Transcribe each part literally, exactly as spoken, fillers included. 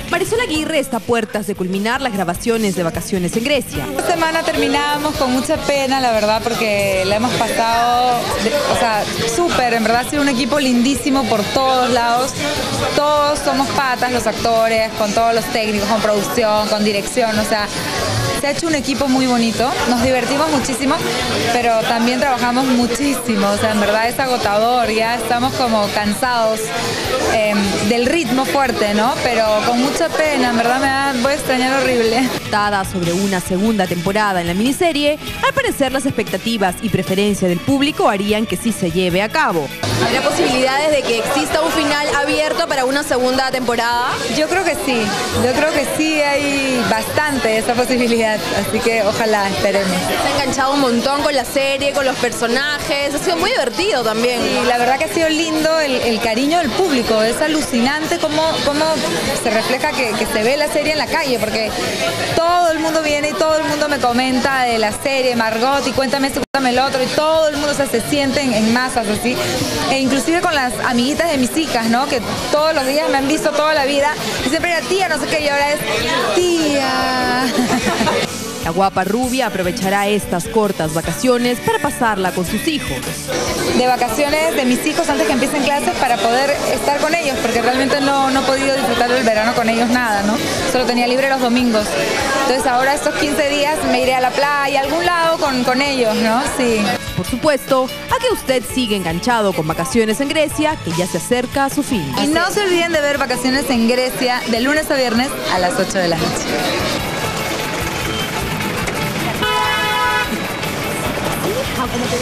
Marisol Aguirre está a puertas de culminar las grabaciones de Vacaciones en Grecia. Esta semana terminamos con mucha pena, la verdad, porque la hemos pasado, de, o sea, súper, en verdad ha sido un equipo lindísimo por todos lados. Todos somos patas, los actores, con todos los técnicos, con producción, con dirección, o sea, se ha hecho un equipo muy bonito, nos divertimos muchísimo, pero también trabajamos muchísimo, o sea, en verdad es agotador, ya estamos como cansados eh, del ritmo fuerte, ¿no? Pero con mucha pena, en verdad me da, voy a extrañar horrible. Dada sobre una segunda temporada en la miniserie, al parecer las expectativas y preferencia del público harían que sí se lleve a cabo. ¿Habrá posibilidades de que exista un final abierto para una segunda temporada? Yo creo que sí, yo creo que sí hay bastante esa posibilidad, así que ojalá, esperemos. Se ha enganchado un montón con la serie, con los personajes, ha sido muy divertido también. Y la verdad que ha sido lindo el, el cariño del público, es alucinante cómo, cómo se refleja que, que se ve la serie en la calle, porque todo el mundo viene y todo el mundo me comenta de la serie, Margot, y cuéntame esto, cuéntame el otro, y todo el mundo, o sea, se sienten en masas así, e inclusive con las amiguitas de mis hijas, ¿no? Que todos los días me han visto toda la vida, y siempre era tía, no sé qué, y ahora es tía. La guapa rubia aprovechará estas cortas vacaciones para pasarla con sus hijos. De vacaciones de mis hijos antes que empiecen clases para poder estar con ellos, porque realmente no, no he podido disfrutar del verano con ellos nada, ¿no? Solo tenía libre los domingos. Entonces ahora estos quince días me iré a la playa, a algún lado con, con ellos, ¿no? Sí. Por supuesto, a que usted sigue enganchado con Vacaciones en Grecia, que ya se acerca a su fin. Y no se olviden de ver Vacaciones en Grecia de lunes a viernes a las ocho de la noche.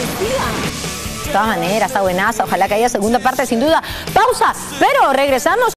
De todas maneras, está buenaza. Ojalá que haya segunda parte, sin duda. Pausa, pero regresamos.